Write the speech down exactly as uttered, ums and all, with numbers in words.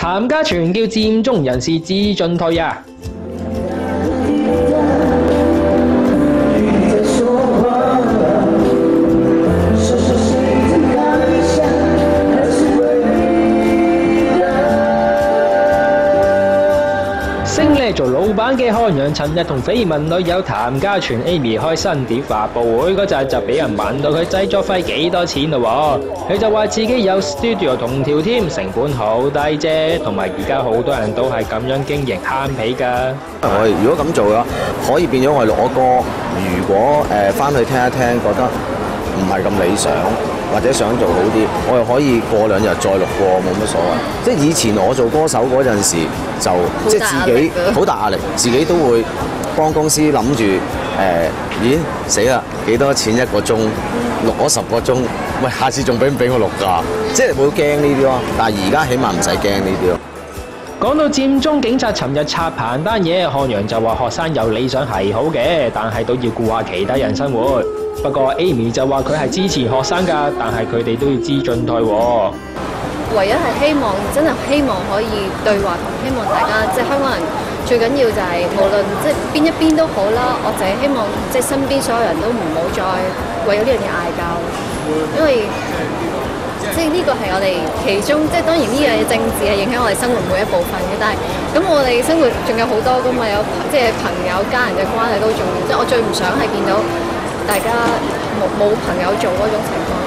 譚家全叫佔中人士知進退啊！升呢做老闆嘅漢陽，尋日同緋聞女友譚家全 Amy 開新碟發佈會嗰陣，就俾人問到佢製作費幾多錢咯。佢就話自己有 studio 同條添，成本好低啫，同埋而家好多人都係咁樣經營慳皮㗎。 我如果咁做嘅話，可以變咗我錄咗歌，如果誒翻去聽一聽，覺得唔係咁理想，或者想做好啲，我又可以過兩日再錄過，冇乜所謂。即係以前我做歌手嗰陣時，就即係自己好大壓力，自己都會幫公司諗住誒，咦死啦，幾多錢一個鐘，錄咗十個鐘，喂，下次仲俾唔俾我錄㗎？即係會驚呢啲咯。但係而家起碼唔使驚呢啲咯。 講到佔中警察尋日拆棚單嘢，漢陽就話學生有理想係好嘅，但係都要顧下其他人生活。不過 Amy 就話佢係支持學生㗎，但係佢哋都要知進退喎。 唯一係希望，真係希望可以對話，同希望大家即係香港人最緊要就係無論即係邊一邊都好啦，我就係希望即係身邊所有人都唔好再為咗呢樣嘢嗌交，因為即係呢個係我哋其中即係當然呢樣嘢政治係影響我哋生活每一部分嘅，但係咁我哋生活仲有好多㗎嘛，有即係朋友家人嘅關係都重要，即係我最唔想係見到大家冇冇朋友做嗰種情況。